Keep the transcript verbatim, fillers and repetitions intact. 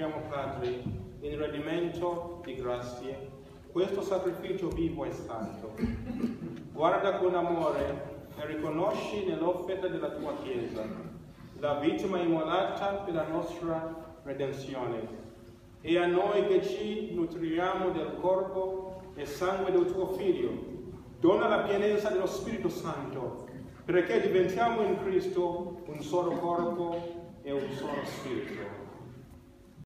offriamo, Padre, in redimento di grazie, questo sacrificio vivo e santo. Guarda con amore e riconosci nell'offerta della tua Chiesa la vittima immolata per la nostra redenzione. E a noi che ci nutriamo del corpo e sangue del tuo Figlio, dona la pienezza dello Spirito Santo, perché diventiamo in Cristo un solo corpo e un solo Spirito.